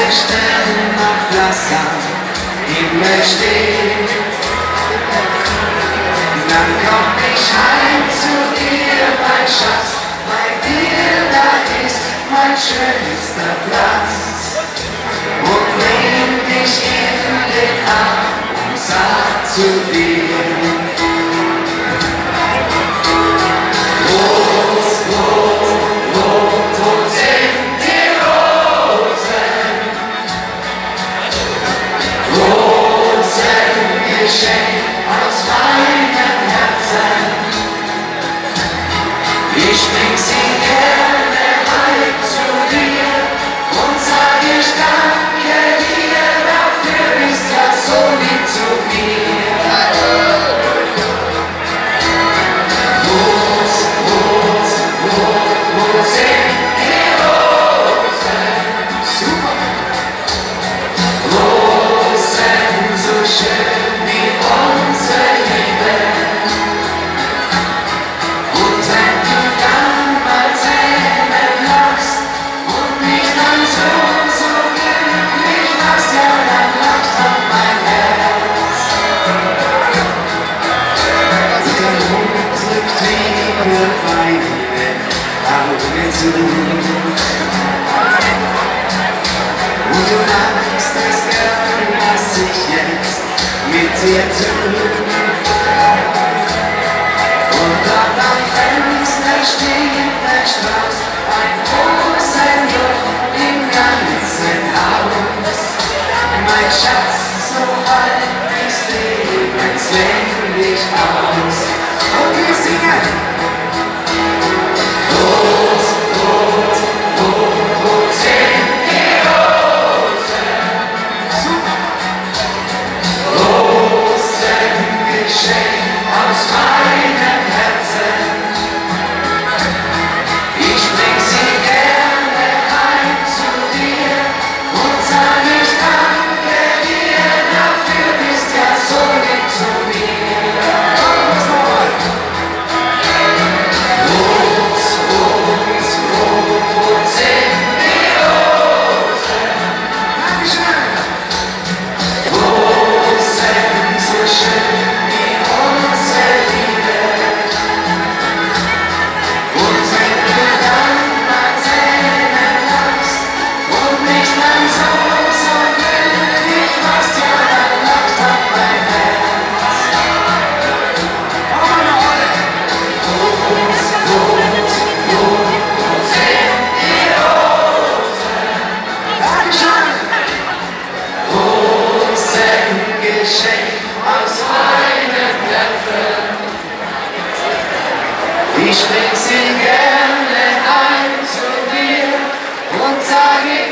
Sterne nach Wasser, Himmel steht. Dann komm ich heim zu dir, mein Schatz, bei dir, da ist mein schönster Platz. Und bring dich in den Arm und sag zu dir: Rot, rot, rot, rot sind die Rosen. Rosengeschenk aus meinem Herzen. Ich bring sie gerne heim zu dir und sag ich danke dir, dafür bist ja so lieb zu mir. Rot, rot, rot, rot sind die Rosen. Super! Rosen so schön wie unsere Liebe. Und wenn du dann mal Tränen lachst und mich dann so glücklich machst, ja, dann lacht auch mein Herz. Und dann drückt Liebe meine Augen zu. Und du magst es gern, was ich jetzt mit dir tue. Und dort am Fenster steht der Strauß, ein Rosenduft im ganzen Haus. Mein Schatz, so halt des Lebens länglich aus. Und wir singen: Rot, rot, rot, rot sind die Rosen. Super! Rosengeschenk aus meinem Herzen. Ich bring sie gerne heim zu dir und sag ich danke dir, dafür bist ja so lieb zu mir. Rot, rot, rot, rot sind die Rosen. Dankeschön. Rosen so schön wie unsere Liebe. Und wenn du dann mal Tränen lachst und mich dann so glücklich machst, ja, dann lacht auch mein Herz. Rot, rot, rot, rot sind die Rosen. Dankeschön. Rosengeschenk aus meinem Herzen. Ich bring sie gerne heim zu dir und sag ich